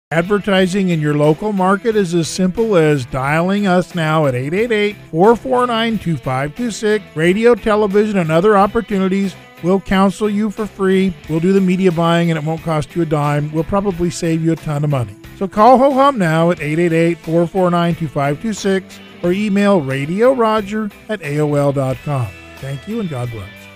Advertising in your local market is as simple as dialing us now at 888-449-2526. Radio, television, and other opportunities. We'll counsel you for free. We'll do the media buying, and it won't cost you a dime. We'll probably save you a ton of money. So call Ho Hum now at 888-449-2526 or email radioroger@aol.com. Thank you, and God bless.